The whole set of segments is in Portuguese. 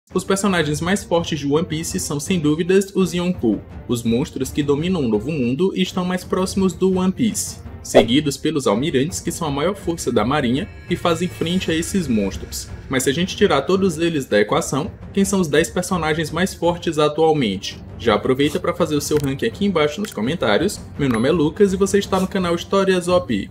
Os personagens mais fortes de One Piece são sem dúvidas os Yonkou, os monstros que dominam o Novo Mundo e estão mais próximos do One Piece, seguidos pelos almirantes, que são a maior força da marinha e fazem frente a esses monstros. Mas se a gente tirar todos eles da equação, quem são os 10 personagens mais fortes atualmente? Já aproveita para fazer o seu ranking aqui embaixo nos comentários. Meu nome é Lucas e você está no canal Histórias OP.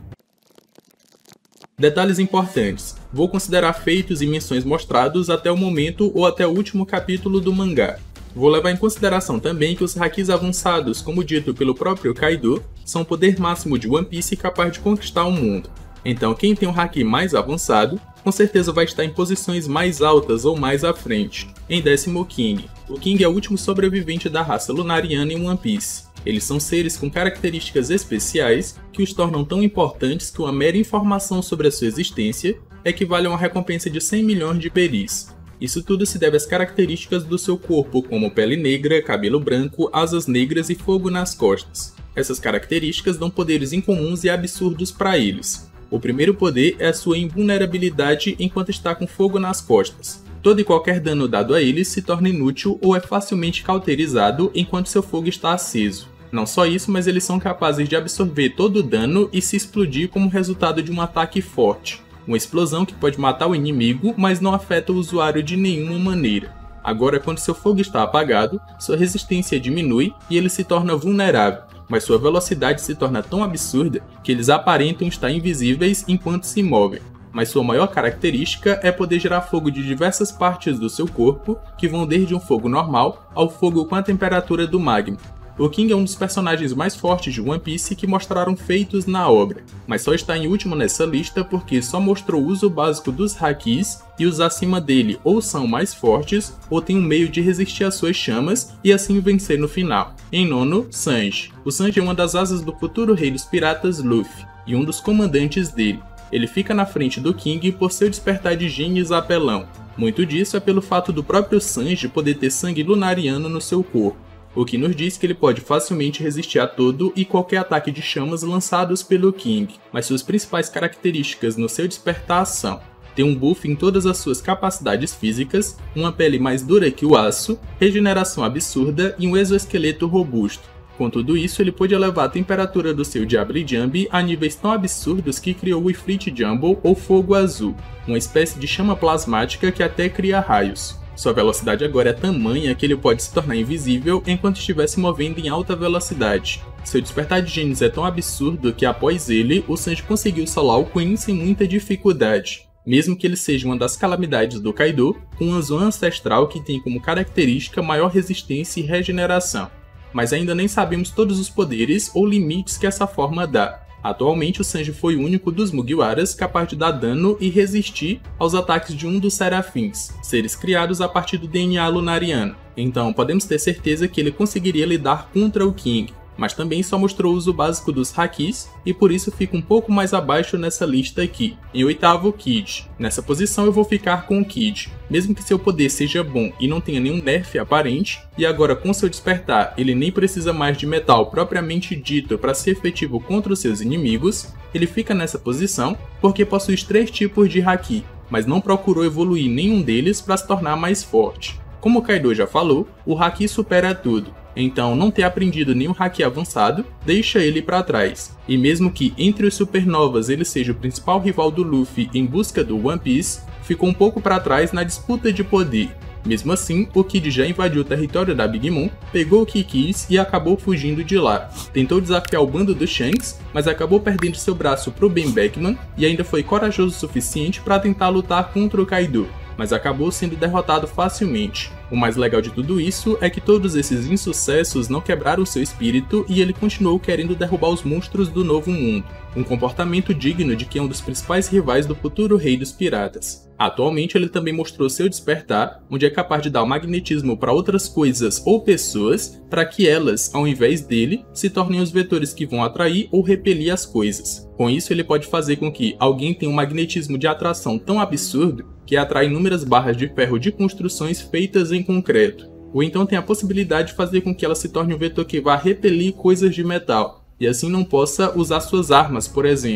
Detalhes importantes: vou considerar feitos e menções mostrados até o momento ou até o último capítulo do mangá. Vou levar em consideração também que os hakis avançados, como dito pelo próprio Kaido, são o poder máximo de One Piece capaz de conquistar o mundo. Então quem tem um haki mais avançado, com certeza vai estar em posições mais altas ou mais à frente. Em décimo, o King. O King é o último sobrevivente da raça lunariana em One Piece. Eles são seres com características especiais que os tornam tão importantes que uma mera informação sobre a sua existência equivale a uma recompensa de 100 milhões de beris. Isso tudo se deve às características do seu corpo, como pele negra, cabelo branco, asas negras e fogo nas costas. Essas características dão poderes incomuns e absurdos para eles. O primeiro poder é a sua invulnerabilidade enquanto está com fogo nas costas. Todo e qualquer dano dado a eles se torna inútil ou é facilmente cauterizado enquanto seu fogo está aceso. Não só isso, mas eles são capazes de absorver todo o dano e se explodir como resultado de um ataque forte. Uma explosão que pode matar o inimigo, mas não afeta o usuário de nenhuma maneira. Agora, quando seu fogo está apagado, sua resistência diminui e ele se torna vulnerável, mas sua velocidade se torna tão absurda que eles aparentam estar invisíveis enquanto se movem. Mas sua maior característica é poder gerar fogo de diversas partes do seu corpo, que vão desde um fogo normal ao fogo com a temperatura do magma. O King é um dos personagens mais fortes de One Piece que mostraram feitos na obra, mas só está em último nessa lista porque só mostrou o uso básico dos hakis e os acima dele ou são mais fortes ou têm um meio de resistir às suas chamas e assim vencer no final. Em nono, Sanji. O Sanji é uma das asas do futuro rei dos piratas Luffy e um dos comandantes dele. Ele fica na frente do King por seu despertar de gênios apelão. Muito disso é pelo fato do próprio Sanji poder ter sangue lunariano no seu corpo, o que nos diz que ele pode facilmente resistir a todo e qualquer ataque de chamas lançados pelo King. Mas suas principais características no seu despertar são: ter um buff em todas as suas capacidades físicas, uma pele mais dura que o aço, regeneração absurda e um exoesqueleto robusto. Com tudo isso, ele pôde elevar a temperatura do seu Diablo Jambe a níveis tão absurdos que criou o Ifrit Jumble ou Fogo Azul, uma espécie de chama plasmática que até cria raios. Sua velocidade agora é tamanha que ele pode se tornar invisível enquanto estiver se movendo em alta velocidade. Seu despertar de gênios é tão absurdo que após ele, o Sanji conseguiu solar o Queen sem muita dificuldade. Mesmo que ele seja uma das calamidades do Kaido, com um Zoan ancestral que tem como característica maior resistência e regeneração. Mas ainda nem sabemos todos os poderes ou limites que essa forma dá. Atualmente o Sanji foi o único dos Mugiwaras capaz de dar dano e resistir aos ataques de um dos Serafins, seres criados a partir do DNA lunariano. Então podemos ter certeza que ele conseguiria lidar contra o King, mas também só mostrou o uso básico dos hakis e por isso fica um pouco mais abaixo nessa lista aqui. Em oitavo, Kid. Nessa posição eu vou ficar com o Kid. Mesmo que seu poder seja bom e não tenha nenhum nerf aparente, e agora com seu despertar ele nem precisa mais de metal propriamente dito para ser efetivo contra os seus inimigos, ele fica nessa posição porque possui os 3 tipos de haki, mas não procurou evoluir nenhum deles para se tornar mais forte. Como o Kaido já falou, o haki supera tudo. Então não ter aprendido nenhum haki avançado deixa ele para trás. E mesmo que entre os supernovas ele seja o principal rival do Luffy em busca do One Piece, ficou um pouco para trás na disputa de poder. Mesmo assim, o Kid já invadiu o território da Big Mom, pegou o que quis e acabou fugindo de lá. Tentou desafiar o bando do Shanks, mas acabou perdendo seu braço pro Ben Beckman e ainda foi corajoso o suficiente para tentar lutar contra o Kaido, mas acabou sendo derrotado facilmente. O mais legal de tudo isso é que todos esses insucessos não quebraram seu espírito e ele continuou querendo derrubar os monstros do Novo Mundo, um comportamento digno de quem é um dos principais rivais do futuro rei dos piratas. Atualmente ele também mostrou seu despertar, onde é capaz de dar o magnetismo para outras coisas ou pessoas, para que elas, ao invés dele, se tornem os vetores que vão atrair ou repelir as coisas. Com isso ele pode fazer com que alguém tenha um magnetismo de atração tão absurdo que atrai inúmeras barras de ferro de construções feitas em concreto, ou então tem a possibilidade de fazer com que ela se torne um vetor que vá repelir coisas de metal, e assim não possa usar suas armas, por exemplo.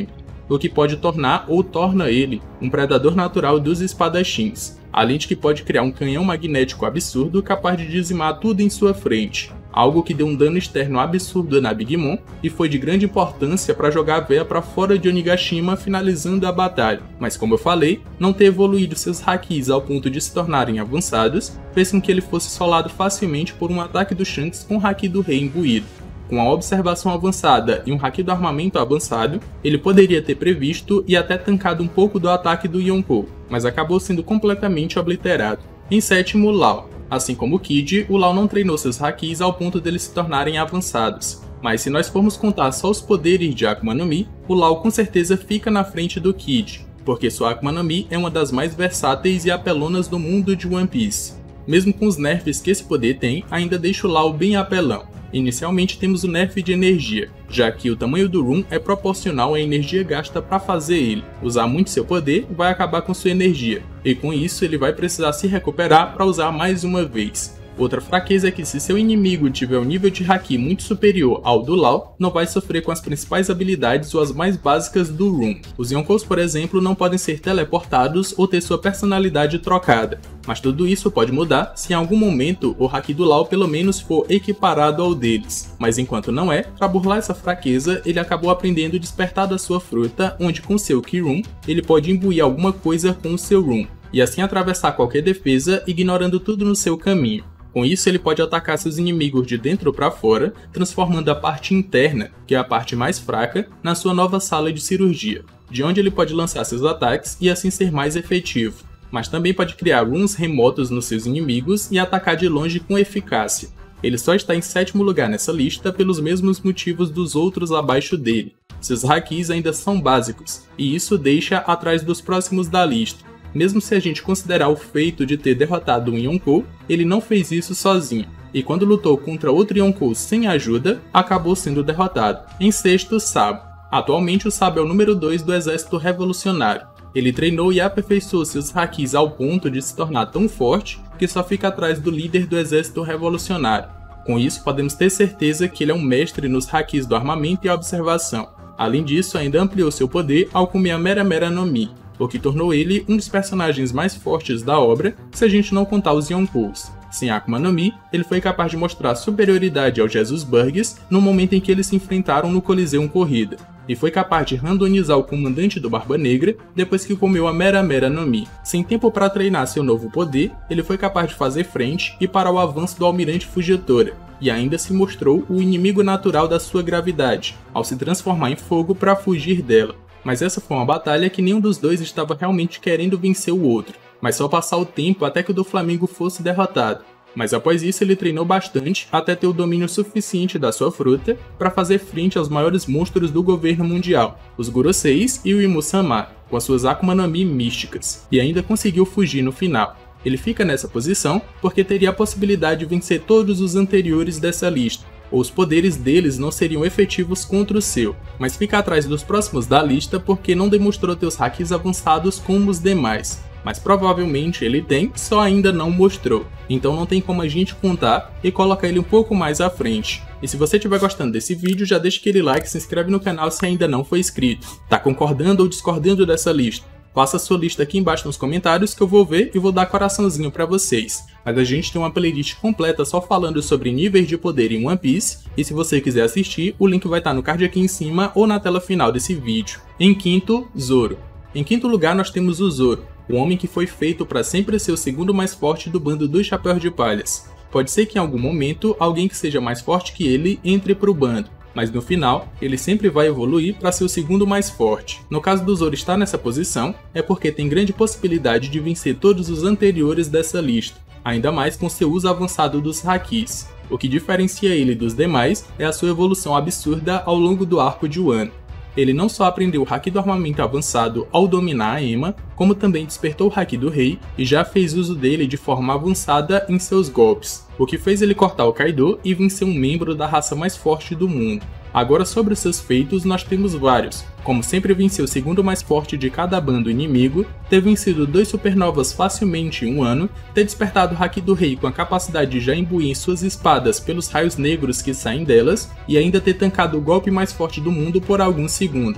o que pode tornar ou torna ele um predador natural dos espadachins, além de que pode criar um canhão magnético absurdo capaz de dizimar tudo em sua frente, algo que deu um dano externo absurdo na Big Mom e foi de grande importância para jogar a véia para fora de Onigashima, finalizando a batalha. Mas como eu falei, não ter evoluído seus hakis ao ponto de se tornarem avançados fez com que ele fosse solado facilmente por um ataque do Shanks com o haki do rei imbuído. Com a observação avançada e um haki do armamento avançado, ele poderia ter previsto e até tancado um pouco do ataque do Yonkou, mas acabou sendo completamente obliterado. Em sétimo, Law. Assim como o Kid, o Law não treinou seus hakis ao ponto deles se tornarem avançados. Mas se nós formos contar só os poderes de Akuma no Mi, o Law com certeza fica na frente do Kid, porque sua Akuma no Mi é uma das mais versáteis e apelonas do mundo de One Piece. Mesmo com os nerfs que esse poder tem, ainda deixa o Law bem apelão. Inicialmente temos o nerf de energia, já que o tamanho do Room é proporcional à energia gasta para fazer ele. Usar muito seu poder vai acabar com sua energia, e com isso ele vai precisar se recuperar para usar mais uma vez. Outra fraqueza é que se seu inimigo tiver um nível de haki muito superior ao do Law, não vai sofrer com as principais habilidades ou as mais básicas do Room. Os Yonkous, por exemplo, não podem ser teleportados ou ter sua personalidade trocada, mas tudo isso pode mudar se em algum momento o haki do Law pelo menos for equiparado ao deles. Mas enquanto não é, para burlar essa fraqueza, ele acabou aprendendo o despertar da sua fruta, onde com seu Ki Room, ele pode imbuir alguma coisa com o seu Room, e assim atravessar qualquer defesa, ignorando tudo no seu caminho. Com isso, ele pode atacar seus inimigos de dentro para fora, transformando a parte interna, que é a parte mais fraca, na sua nova sala de cirurgia, de onde ele pode lançar seus ataques e assim ser mais efetivo. Mas também pode criar runs remotos nos seus inimigos e atacar de longe com eficácia. Ele só está em sétimo lugar nessa lista pelos mesmos motivos dos outros abaixo dele. Seus hakis ainda são básicos, e isso deixa atrás dos próximos da lista. Mesmo se a gente considerar o feito de ter derrotado um Yonkou, ele não fez isso sozinho, e quando lutou contra outro Yonkou sem ajuda, acabou sendo derrotado. Em sexto, Sabo. Atualmente o Sabo é o número 2 do exército revolucionário. Ele treinou e aperfeiçoou seus hakis ao ponto de se tornar tão forte que só fica atrás do líder do exército revolucionário. Com isso, podemos ter certeza que ele é um mestre nos hakis do armamento e observação. Além disso, ainda ampliou seu poder ao comer a Mera Mera no Mi, o que tornou ele um dos personagens mais fortes da obra, se a gente não contar os Yonkous. Sem Akuma no Mi, ele foi capaz de mostrar superioridade aos Jesus Burgers no momento em que eles se enfrentaram no Coliseu Corrida, e foi capaz de randonizar o comandante do Barba Negra depois que comeu a Mera Mera no Mi. Sem tempo para treinar seu novo poder, ele foi capaz de fazer frente e parar o avanço do Almirante Fugitora, e ainda se mostrou o inimigo natural da sua gravidade, ao se transformar em fogo para fugir dela. Mas essa foi uma batalha que nenhum dos dois estava realmente querendo vencer o outro, mas só passar o tempo até que o do Flamengo fosse derrotado. Mas após isso ele treinou bastante até ter o domínio suficiente da sua fruta para fazer frente aos maiores monstros do governo mundial, os Goroseis e o Imu-sama, com as suas Akuma no Mi místicas, e ainda conseguiu fugir no final. Ele fica nessa posição porque teria a possibilidade de vencer todos os anteriores dessa lista, ou os poderes deles não seriam efetivos contra o seu, mas fica atrás dos próximos da lista porque não demonstrou ter os hakis avançados como os demais. Mas provavelmente ele tem, só ainda não mostrou, então não tem como a gente contar e colocar ele um pouco mais à frente. E se você estiver gostando desse vídeo, já deixa aquele like e se inscreve no canal se ainda não for inscrito. Tá concordando ou discordando dessa lista? Faça a sua lista aqui embaixo nos comentários que eu vou ver e vou dar coraçãozinho pra vocês. Mas a gente tem uma playlist completa só falando sobre níveis de poder em One Piece, e se você quiser assistir, o link vai estar no card aqui em cima ou na tela final desse vídeo. Em quinto, Zoro. Em quinto lugar nós temos o Zoro, o homem que foi feito para sempre ser o segundo mais forte do bando dos Chapéus de Palhas. Pode ser que em algum momento alguém que seja mais forte que ele entre pro bando, mas no final, ele sempre vai evoluir para ser o segundo mais forte. No caso do Zoro estar nessa posição, é porque tem grande possibilidade de vencer todos os anteriores dessa lista, ainda mais com seu uso avançado dos hakis. O que diferencia ele dos demais é a sua evolução absurda ao longo do arco de Wano. Ele não só aprendeu o haki do armamento avançado ao dominar a Ema, como também despertou o haki do rei e já fez uso dele de forma avançada em seus golpes, o que fez ele cortar o Kaido e vencer um membro da raça mais forte do mundo. Agora sobre os seus feitos nós temos vários, como sempre vencer o segundo mais forte de cada bando inimigo, ter vencido 2 supernovas facilmente em um ano, ter despertado o haki do rei com a capacidade de já imbuir em suas espadas pelos raios negros que saem delas, e ainda ter tancado o golpe mais forte do mundo por alguns segundos.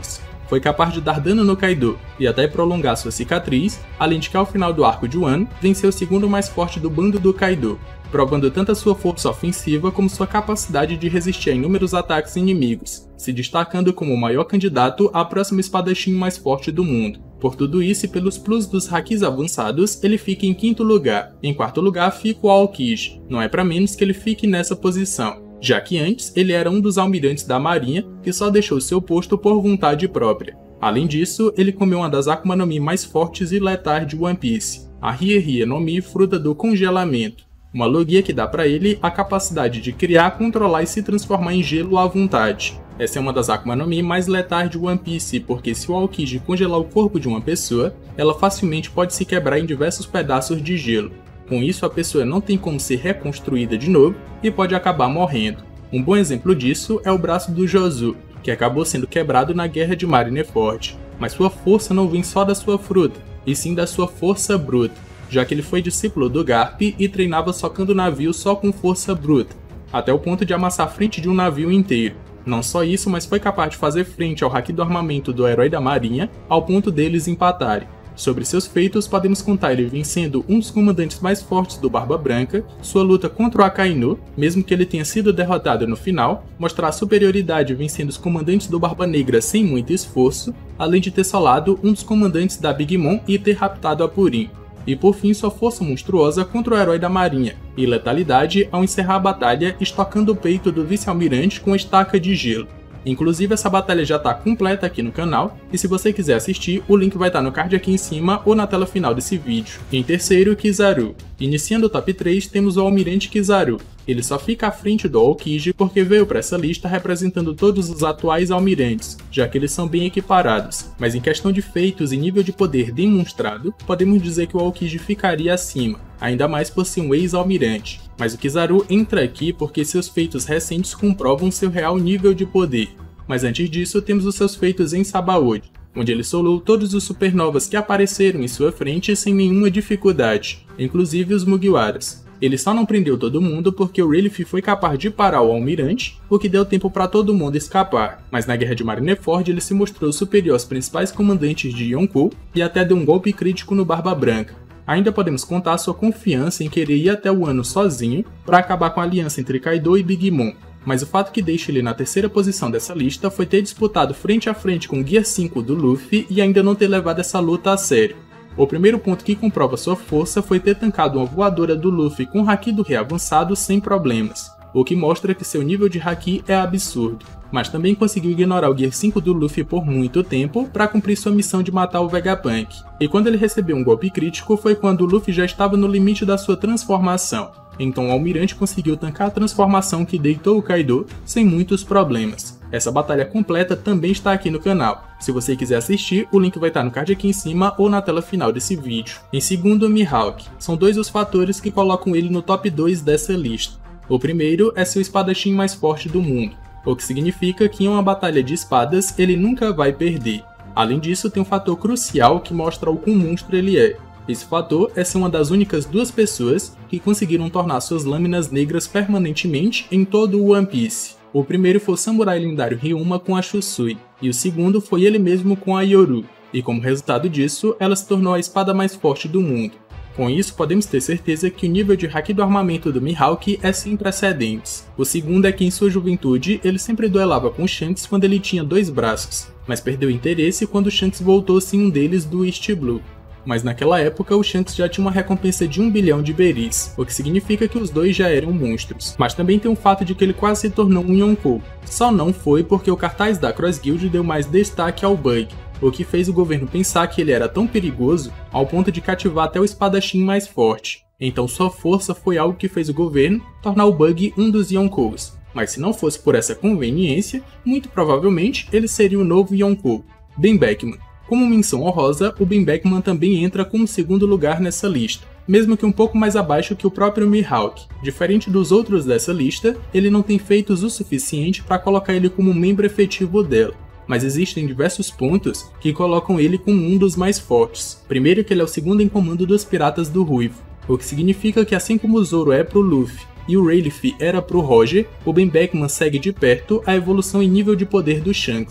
foi capaz de dar dano no Kaido e até prolongar sua cicatriz, além de que ao final do arco de Wano, venceu o segundo mais forte do bando do Kaido, provando tanto a sua força ofensiva como sua capacidade de resistir a inúmeros ataques inimigos, se destacando como o maior candidato à próxima espadachim mais forte do mundo. Por tudo isso e pelos plus dos hakis avançados, ele fica em quinto lugar. Em quarto lugar fica o Aokiji, não é para menos que ele fique nessa posição, já que antes ele era um dos almirantes da marinha que só deixou seu posto por vontade própria. Além disso, ele comeu uma das Akuma no Mi mais fortes e letais de One Piece, a Rie no Mi Fruta do Congelamento, uma logia que dá para ele a capacidade de criar, controlar e se transformar em gelo à vontade. Essa é uma das Akuma no Mi mais letais de One Piece, porque se o Aokiji congelar o corpo de uma pessoa, ela facilmente pode se quebrar em diversos pedaços de gelo. Com isso, a pessoa não tem como ser reconstruída de novo e pode acabar morrendo. Um bom exemplo disso é o braço do Jozu, que acabou sendo quebrado na Guerra de Marineford. Mas sua força não vem só da sua fruta, e sim da sua força bruta, já que ele foi discípulo do Garp e treinava socando navios só com força bruta, até o ponto de amassar a frente de um navio inteiro. Não só isso, mas foi capaz de fazer frente ao haki do armamento do herói da marinha, ao ponto deles empatarem. Sobre seus feitos, podemos contar ele vencendo um dos comandantes mais fortes do Barba Branca, sua luta contra o Akainu, mesmo que ele tenha sido derrotado no final, mostrar a superioridade vencendo os comandantes do Barba Negra sem muito esforço, além de ter solado um dos comandantes da Big Mom e ter raptado a Purim. E por fim sua força monstruosa contra o herói da marinha, e letalidade ao encerrar a batalha estocando o peito do vice-almirante com estaca de gelo. Inclusive essa batalha já está completa aqui no canal, e se você quiser assistir, o link vai estar no card aqui em cima ou na tela final desse vídeo. Em terceiro, Kizaru. Iniciando o top 3 temos o Almirante Kizaru. Ele só fica à frente do Aokiji porque veio para essa lista representando todos os atuais almirantes, já que eles são bem equiparados, mas em questão de feitos e nível de poder demonstrado, podemos dizer que o Aokiji ficaria acima, ainda mais por ser um ex-almirante. Mas o Kizaru entra aqui porque seus feitos recentes comprovam seu real nível de poder. Mas antes disso temos os seus feitos em Sabaody, onde ele solou todos os supernovas que apareceram em sua frente sem nenhuma dificuldade, inclusive os Mugiwaras. Ele só não prendeu todo mundo porque o Rayleigh foi capaz de parar o almirante, o que deu tempo para todo mundo escapar, mas na Guerra de Marineford ele se mostrou superior aos principais comandantes de Yonkou e até deu um golpe crítico no Barba Branca. Ainda podemos contar sua confiança em querer ir até o Wano sozinho para acabar com a aliança entre Kaido e Big Mom, mas o fato que deixa ele na terceira posição dessa lista foi ter disputado frente a frente com o Gear 5 do Luffy e ainda não ter levado essa luta a sério. O primeiro ponto que comprova sua força foi ter tancado uma voadora do Luffy com o haki do rei avançado sem problemas, o que mostra que seu nível de haki é absurdo, mas também conseguiu ignorar o Gear 5 do Luffy por muito tempo para cumprir sua missão de matar o Vegapunk, e quando ele recebeu um golpe crítico foi quando o Luffy já estava no limite da sua transformação, então o almirante conseguiu tancar a transformação que deitou o Kaido sem muitos problemas. Essa batalha completa também está aqui no canal. Se você quiser assistir, o link vai estar no card aqui em cima ou na tela final desse vídeo. Em segundo, Mihawk. São dois os fatores que colocam ele no top 2 dessa lista. O primeiro é seu espadachim mais forte do mundo, o que significa que em uma batalha de espadas ele nunca vai perder. Além disso, tem um fator crucial que mostra o quão monstro ele é. Esse fator é ser uma das únicas duas pessoas que conseguiram tornar suas lâminas negras permanentemente em todo o One Piece. O primeiro foi o samurai lendário Ryuma com a Shusui, e o segundo foi ele mesmo com a Yoru, e como resultado disso, ela se tornou a espada mais forte do mundo. Com isso, podemos ter certeza que o nível de haki do armamento do Mihawk é sem precedentes. O segundo é que em sua juventude, ele sempre duelava com Shanks quando ele tinha 2 braços, mas perdeu interesse quando Shanks voltou sem um deles do East Blue. Mas naquela época o Shanks já tinha uma recompensa de 1 bilhão de beris, o que significa que os dois já eram monstros. Mas também tem o fato de que ele quase se tornou um Yonkou. Só não foi porque o cartaz da Cross Guild deu mais destaque ao Bug, o que fez o governo pensar que ele era tão perigoso ao ponto de cativar até o espadachim mais forte. Então sua força foi algo que fez o governo tornar o Bug um dos Yonkous. Mas se não fosse por essa conveniência, muito provavelmente ele seria o novo Yonkou, Ben Beckman. Como menção honrosa, o Ben Beckman também entra como segundo lugar nessa lista, mesmo que um pouco mais abaixo que o próprio Mihawk. Diferente dos outros dessa lista, ele não tem feitos o suficiente para colocar ele como membro efetivo dela, mas existem diversos pontos que colocam ele como um dos mais fortes. Primeiro que ele é o segundo em comando dos Piratas do Ruivo, o que significa que assim como o Zoro é pro Luffy e o Rayleigh era pro Roger, o Ben Beckman segue de perto a evolução em nível de poder do Shanks.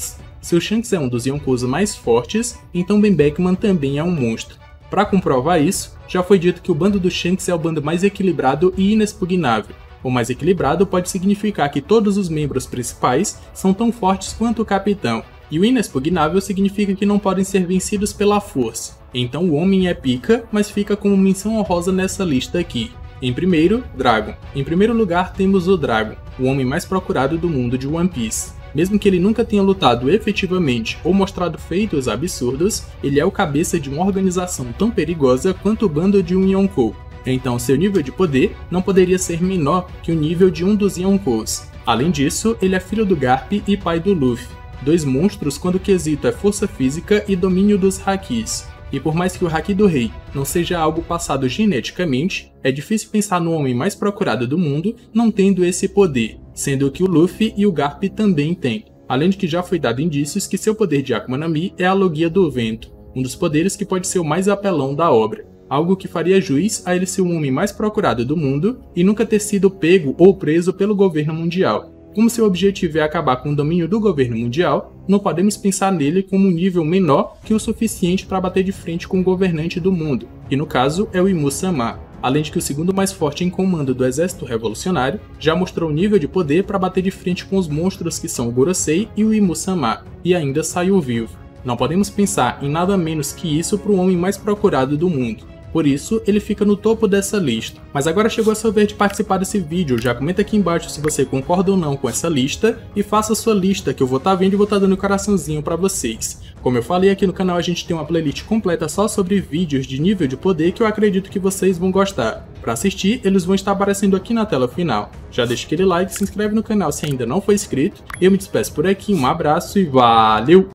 se o Shanks é um dos Yonkous mais fortes, então Ben Beckman também é um monstro. Para comprovar isso, já foi dito que o bando do Shanks é o bando mais equilibrado e inexpugnável. O mais equilibrado pode significar que todos os membros principais são tão fortes quanto o capitão, e o inexpugnável significa que não podem ser vencidos pela força. Então o homem é pica, mas fica como menção honrosa nessa lista aqui. Em primeiro, Dragon. Em primeiro lugar temos o Dragon, o homem mais procurado do mundo de One Piece. Mesmo que ele nunca tenha lutado efetivamente ou mostrado feitos absurdos, ele é o cabeça de uma organização tão perigosa quanto o bando de um Yonkou. Então seu nível de poder não poderia ser menor que o nível de um dos Yonkous. Além disso, ele é filho do Garp e pai do Luffy, dois monstros quando o quesito é força física e domínio dos Hakis. E por mais que o Haki do Rei não seja algo passado geneticamente, é difícil pensar no homem mais procurado do mundo não tendo esse poder, sendo que o Luffy e o Garp também têm. Além de que já foi dado indícios que seu poder de Akuma no Mi é a Logia do Vento, um dos poderes que pode ser o mais apelão da obra. Algo que faria jus a ele ser o homem mais procurado do mundo e nunca ter sido pego ou preso pelo governo mundial. Como seu objetivo é acabar com o domínio do governo mundial, não podemos pensar nele como um nível menor que o suficiente para bater de frente com o governante do mundo, que no caso é o Imu-sama. Além de que o segundo mais forte em comando do exército revolucionário já mostrou nível de poder para bater de frente com os monstros que são o Gorosei e o Imu-sama, e ainda saiu vivo. Não podemos pensar em nada menos que isso para o homem mais procurado do mundo. Por isso, ele fica no topo dessa lista. Mas agora chegou a sua vez de participar desse vídeo, já comenta aqui embaixo se você concorda ou não com essa lista, e faça a sua lista que eu vou estar vendo e vou estar dando um coraçãozinho pra vocês. Como eu falei, aqui no canal a gente tem uma playlist completa só sobre vídeos de nível de poder que eu acredito que vocês vão gostar. Para assistir, eles vão estar aparecendo aqui na tela final. Já deixa aquele like, se inscreve no canal se ainda não for inscrito, eu me despeço por aqui, um abraço e valeu!